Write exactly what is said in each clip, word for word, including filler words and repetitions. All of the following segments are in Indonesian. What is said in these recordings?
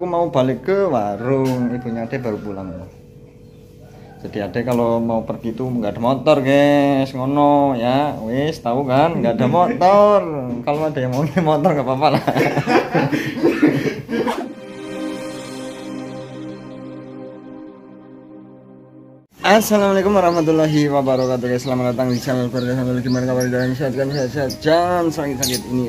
Aku mau balik ke warung, ibunya Ade baru pulang. Jadi Ade kalau mau pergi tuh nggak ada motor guys, ngono ya, wis tahu kan, nggak ada motor. Kalau ada yang mau motor nggak apa-apa lah. Assalamualaikum warahmatullahi wabarakatuh guys. Selamat datang di channel keluarga sambil gimana kabar kalian, sehat kan, sehat-sehat, jangan sakit-sakit ini.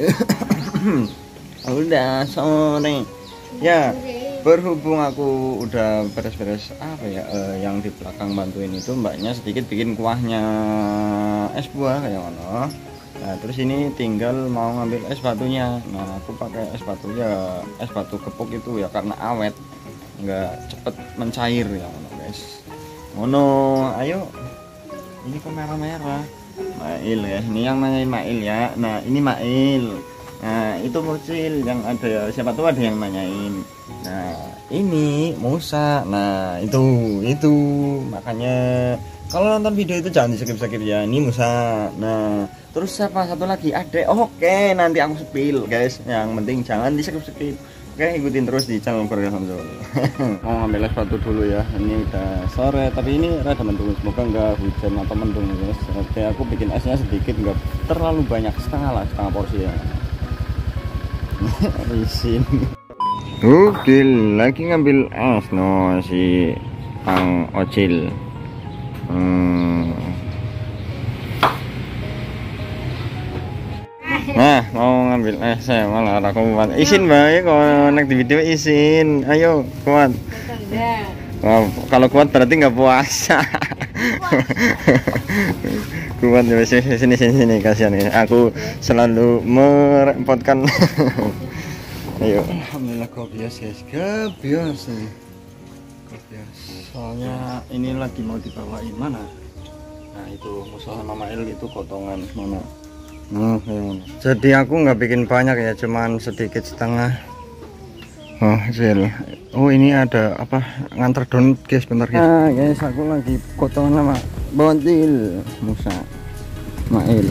Udah sore ya, berhubung aku udah beres-beres apa ya, eh, yang di belakang bantuin itu mbaknya sedikit bikin kuahnya es buah kayak mana. Nah terus ini tinggal mau ngambil es batunya. Nah aku pakai es batu ya, es batu gepuk itu ya, karena awet nggak cepet mencair ya guys. Mono, ayo. Ini kok merah-merah. Mail ya, ini yang nanyain Mail ya. Nah ini Mail. Nah itu Mucil yang ada, siapa tuh ada yang nanyain. Nah ini Musa. Nah itu itu makanya kalau nonton video itu jangan di skip-skip ya. Ini Musa. Nah terus siapa satu lagi Ade. Oke nanti aku spill guys. Yang penting jangan di skip-skip. Oke, ikutin terus di channel keluarga Samsul. Mau ngambil es batu dulu ya. Ini udah sore, tapi ini rada mendung. Semoga nggak hujan atau mendung guys. Oke, aku bikin esnya sedikit, nggak terlalu banyak, setengah lah, setengah porsi ya. Isin. Oke, lagi ngambil es no si Pang Ocil. Hmm. Nah mau ngambil es saya malah aku kuat. Isin baik kalau naik di video isin. Ayo kuat. Wow, kalau kuat berarti nggak puasa. Kuat ya, sini sini sini, sini kasihan ya. Aku selalu merepotkan. Ayo. Alhamdulillah kopias guys, kopias nih. Kopias. Soalnya ini lagi mau dibawain mana? Nah itu musuh Mama El itu potongan mana? Nah, jadi aku nggak bikin banyak ya, cuman sedikit setengah. Oh hasil. Oh ini ada apa, nganter donat guys, bentar guys. Nah guys, aku lagi potongan sama Bontil Musa Mail.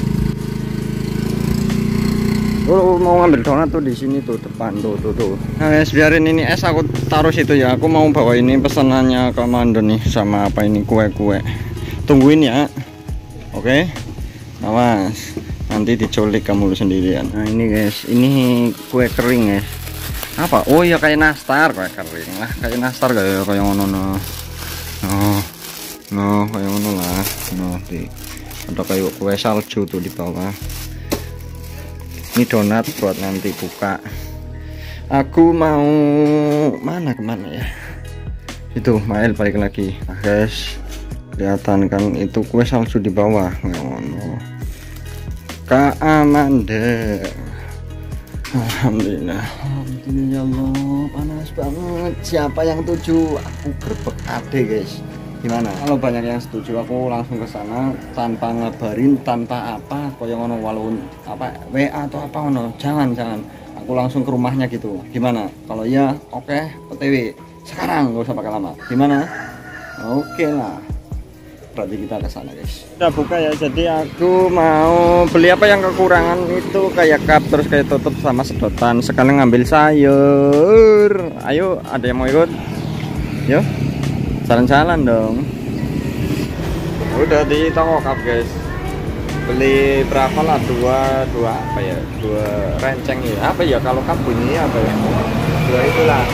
Oh mau ngambil donat tuh di sini tuh depan tuh tuh tuh. Nah guys, biarin ini es aku taruh situ ya. Aku mau bawa ini pesanannya ke Mando nih, sama apa ini, kue-kue. Tungguin ya. Oke. Awas, nanti diculik kamu sendirian. Nah ini guys, ini kue kering guys. Apa? Oh ya kayak nastar, kue kering lah, kayak nastar kayak kayak ngono no. Oh, no kayak ngono lah. No di, ada kayak kue salju tuh di bawah. Ini donat buat nanti buka. Aku mau mana kemana ya? Itu Mail balik lagi. Nah, guys, kelihatan kan itu kue salju di bawah. Ngono. Kak Amanda. Alhamdulillah. Alhamdulillah ya Allah, panas banget. Siapa yang setuju? Aku gerbek Ade guys. Gimana? Kalau banyak yang setuju aku langsung ke sana tanpa ngabarin, tanpa apa, koyo ngono walun apa W A atau apa ngono. Jangan, jangan. Aku langsung ke rumahnya gitu. Gimana? Kalau iya, oke, okay, O T W. Sekarang nggak usah pakai lama. Gimana? Oke okay lah. Berarti kita ke sana guys. Udah buka ya, jadi aku mau beli apa yang kekurangan itu, kayak cup, terus kayak tutup sama sedotan. Sekalian ngambil sayur. Ayo, ada yang mau ikut? Yuk, jalan-jalan dong. Udah di toko cup guys. Beli berapa lah? Dua, dua apa ya? Dua renceng ya. Apa ya kalau cup bunyi apa ya? Dua itulah.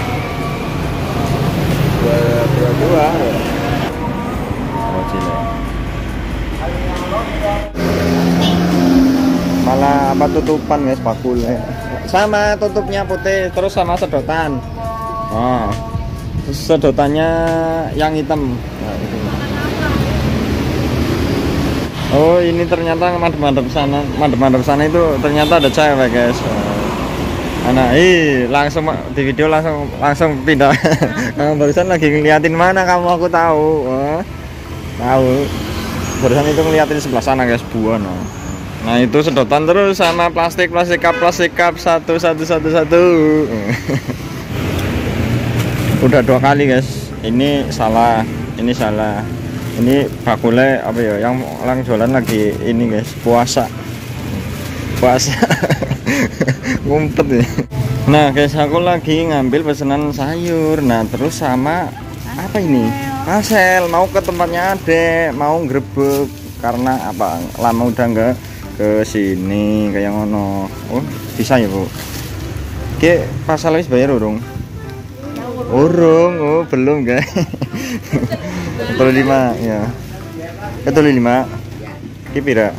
Dua, dua, dua. Ya. Malah apa tutupan guys, bakul ya. Sama tutupnya putih, terus sama sedotan. Oh, sedotannya yang hitam. Nah, itu. Oh ini ternyata madep-madep sana, madep-madep sana itu ternyata ada cewek guys. Anak, ih langsung di video langsung langsung pindah. Nah, barusan lagi ngeliatin mana kamu, aku tahu. Oh. Tahu, barusan itu ngeliatin sebelah sana guys, buah no. Nah itu sedotan, terus sama plastik plastik cup plastik cup satu satu satu satu. Udah dua kali guys, ini salah, ini salah, ini bakule apa ya, yang orang jualan lagi ini guys, puasa puasa ngumpet ya. Nah guys, aku lagi ngambil pesanan sayur. Nah terus sama apa ini? Pasel, mau ke tempatnya Adek, mau grebek karena apa? Lama udah nggak ke sini kayak ngono. Oh bisa ya Bu? Oke, pasal wis bayar urung? Urung, oh belum guys. Betul lima ya. Betul lima. Kipira?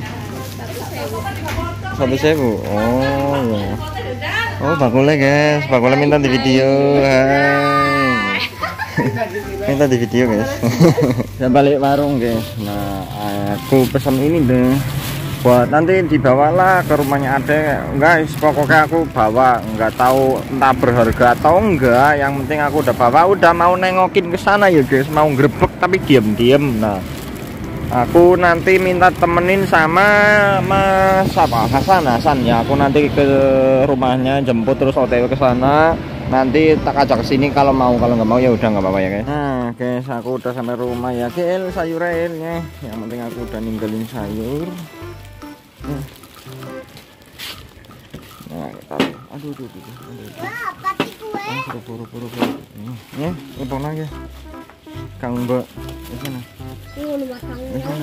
Satu sewu. Oh ya. Oh bakulnya guys, bakulnya minta di video. Hai. Minta di video guys. Saya balik warung guys. Nah aku pesan ini deh. Buat nanti dibawalah ke rumahnya Adek guys. Pokoknya aku bawa, nggak tahu entah berharga atau enggak. Yang penting aku udah bawa, udah mau nengokin ke sana ya guys. Mau grebek tapi diem-diem. Nah aku nanti minta temenin sama Mas apa Hasan Hasan ya. Aku nanti ke rumahnya jemput terus O T W ke sana. Nanti tak ajak ke sini kalau mau, kalau nggak mau ya udah nggak apa-apa ya guys. Nah guys, aku udah sampai rumah ya. Gel sayurnya. Yang penting aku udah ninggalin sayur. Nah, nah kita, aduh, aduh, aduh, aduh. Apa sih kue? Ah, buru, buru, buru. Ya, ngepong lagi. Kang Mbak, di sana. Di sana.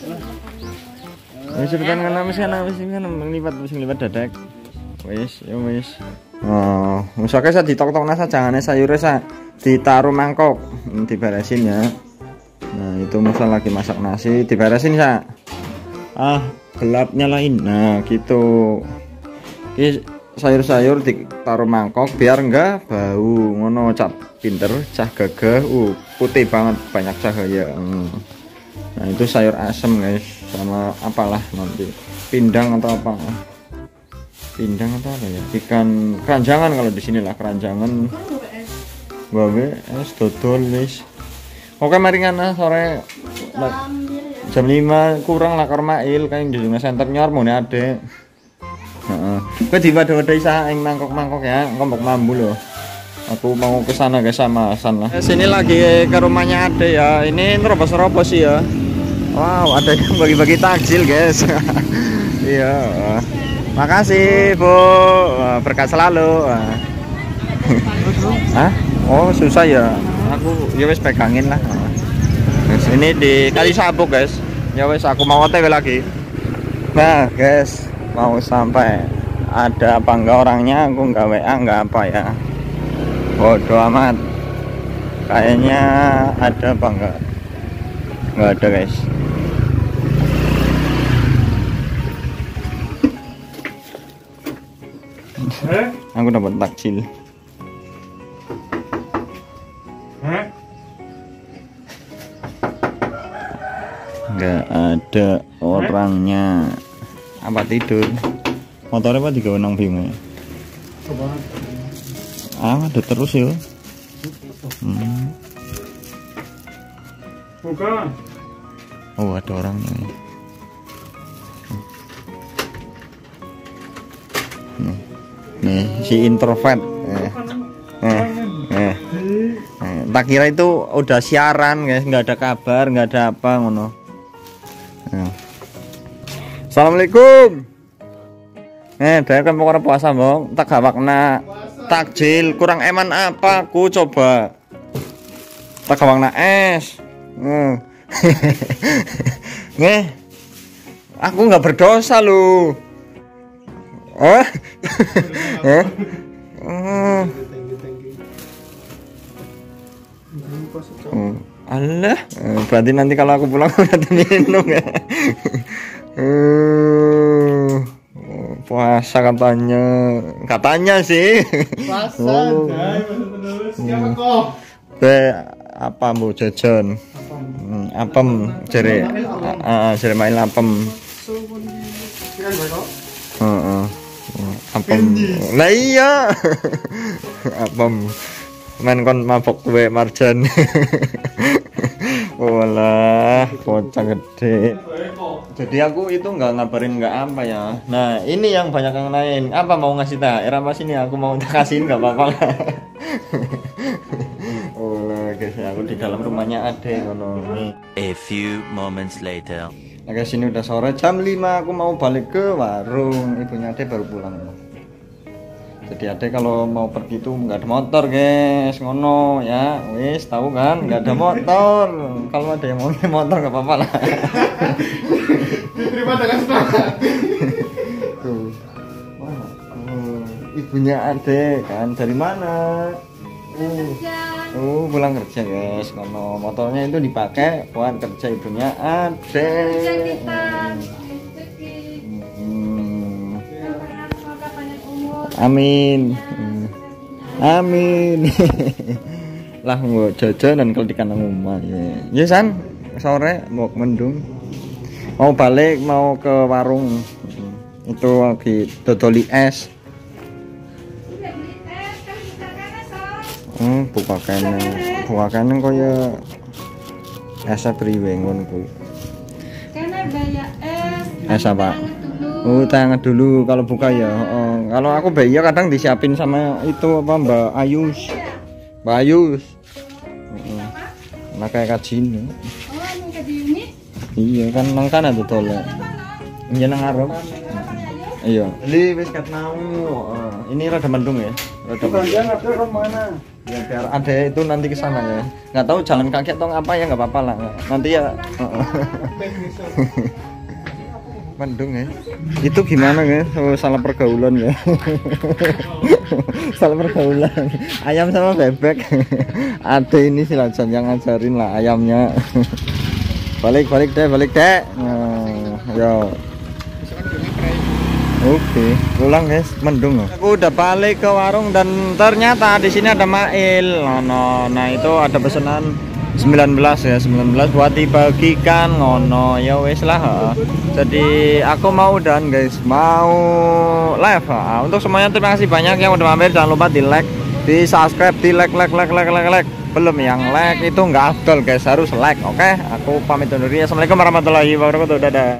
Wis cepetan kan wis kan wis kan ngliwat wis ngliwat dadak. Wis, ya wis. Oh, misalnya saya ditok-tok nasa jangan sayurnya saya ditaruh mangkok, diberesin ya. Nah, itu misal lagi masak nasi, diberesin ya. Ah, gelap nyalain. Nah gitu. Ini sayur-sayur ditaruh mangkok biar enggak bau. Ngono cap pinter, cah gagah. Uh putih banget, banyak cahaya. hmm. Nah itu sayur asem guys, sama apalah nanti pindang atau apa, pindang atau apa ya, ikan keranjangan kalau di sini lah, keranjangan gawe es dodol wis. Oke mari ngana sore jam lima kurang lah Kormail kayak di dunia center nyor mau nih Adek. Heeh. Kowe diwadah-wadah isa ing mangkok-mangkok ya, ngombok mambu loh. Aku mau ke sana guys sama Hasan lah. Sini lagi ke rumahnya Adek ya. Ini nerobos-nerobos sih ya. Wow, ada yang bagi-bagi takjil guys. Iya. Makasih Bu. Berkat selalu. Hah? Oh, susah ya. Aku ya wis pegangin lah. Guys, ini di Kali Sabuk guys. Ya wes aku mau O T W lagi. Nah guys, mau sampai ada apa enggak orangnya, aku enggak W A enggak apa ya. Bodoh amat. Kayaknya ada apa enggak? Enggak ada guys. Eh? Aku dapat takjil. Eh? Enggak ada orangnya. Apa tidur? Motornya apa tiga nang bingung. Ah, ada terus ya. Hmm. Bukan. Oh, ada orangnya. Nih, nih si introvert. Eh. Eh. Eh. Eh. Tak kira itu udah siaran guys, nggak ada kabar, nggak ada apa ngono. Assalamualaikum. Eh, dari kan pokoknya puasa bang, tak gawak na takjil kurang eman apa? Aku coba tak gawak na es. Hmm. Nih, aku nggak berdosa lu. Eh? Eh? Hmm. Allah, berarti nanti kalau aku pulang udah minum ya. Uh, puasa katanya, katanya sih. Puasa, oh. Siapa kok? Be apa bu jajan? Hmm, apem, jere, ah, jere main apem. Heeh, apem. Lah iya, apem. Main kon mabok kue marjan. Walah, kocak gede. Jadi aku itu nggak ngabarin nggak apa ya. Nah ini yang banyak yang lain. Apa mau ngasih tak? Era pas ini aku mau kasihin nggak apa-apa lah. Oh guys, aku di dalam rumahnya Adek ngono. A few moments later. Nah guys, ini udah sore jam lima. Aku mau balik ke warung. Ibunya Adek baru pulang. Jadi adek kalau mau pergi tuh nggak ada motor guys, ngono ya, wis tahu kan, nggak ada motor. Kalau ada yang mau motor nggak apa-apa lah. Terima kasih semangat. Tuh, wah, oh, ibunya adek kan dari mana? Uh, uh, pulang kerja guys, ngono motornya itu dipakai buat kerja ibunya adek. Amin. Amin. Lah nggo jajan dan keldikan nang omah ya. Ya San, sore mau mendung. Mau balik mau ke warung. Itu lagi dodoli es. Hmm, buka kene. Buka kene kaya es priwe ngono kuwi. Kene bayar es. Es apa? Oh, tangan dulu kalau buka ya. Oh, kalau aku bayi kadang disiapin sama itu apa Mbak Ayus. Mbak Ayus. Heeh. Nah kayak kajine. Oh, ini kajine. Iya kan nang kana tuh tole. Iya nang ngarep. Iya. Li wis kat mau. Oh, ini rada mendung ya. Rada mendung. Ke mana? Ya biar ada itu nanti ke sana ya. Enggak tahu jalan kaki atau apa ya enggak apa-apa lah. Nanti ya. Mendung ya. Itu gimana ya? Oh, salah pergaulan ya. Salah pergaulan. Ayam sama bebek. Ada ini silacan yang ngajarin lah ayamnya. Balik balik deh, balik deh. Nah, yo. Oke, pulang guys, mendung loh. Aku udah balik ke warung dan ternyata di sini ada Mail. Nah, nah, nah itu ada pesanan sembilan belas ya, sembilan belas buat dibagikan ngono. Ya wes lah. Ha. Jadi aku mau dan guys, mau live. Ha. Untuk semuanya terima kasih banyak yang udah mampir. Jangan lupa di like, di subscribe, di like, like, like, like, like, like. Belum yang like itu nggak afdol guys, harus like. Oke, aku pamit undur diri. Assalamualaikum warahmatullahi wabarakatuh. Dadah.